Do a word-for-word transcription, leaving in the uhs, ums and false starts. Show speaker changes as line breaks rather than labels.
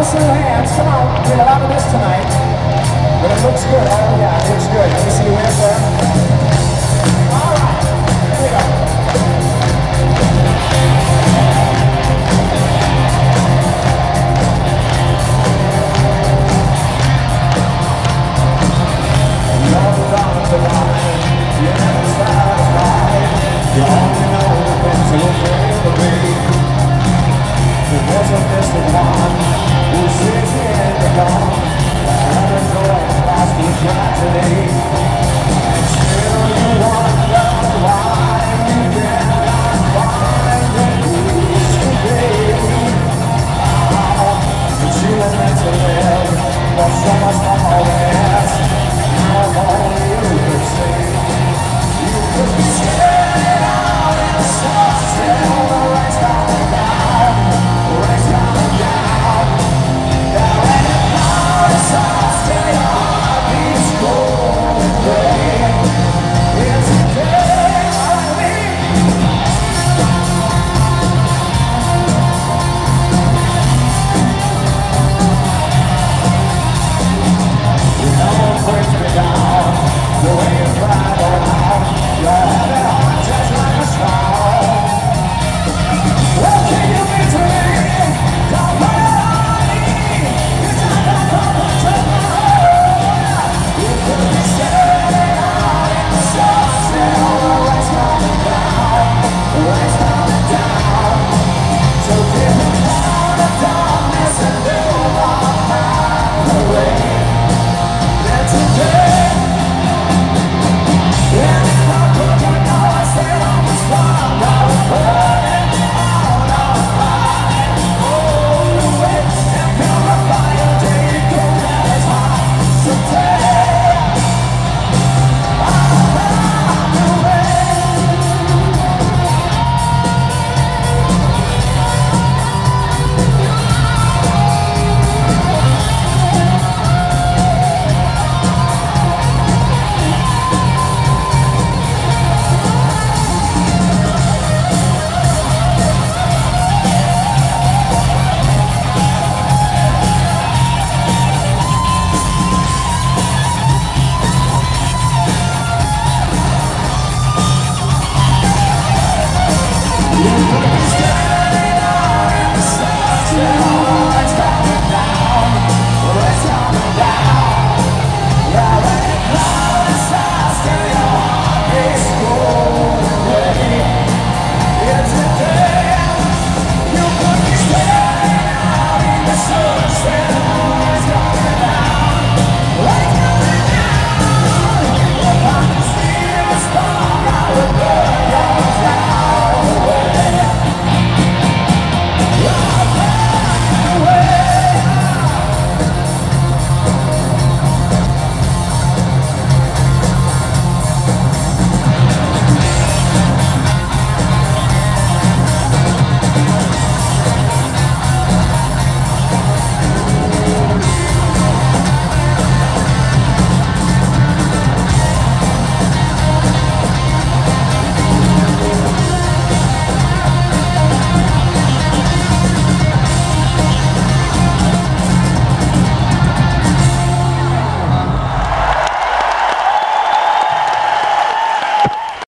some hands. Come on, we did a lot of this tonight. But it looks good. Oh yeah, it looks good. Let me see you hands there. All right, here we go. You're down to line. You're never satisfied. You only know the things that will never be. There was a distant one who sees the end of dawn. Never going past the tragedy. And still you wonder why you cannot find the peace to be. Ah, but you were meant to live for so much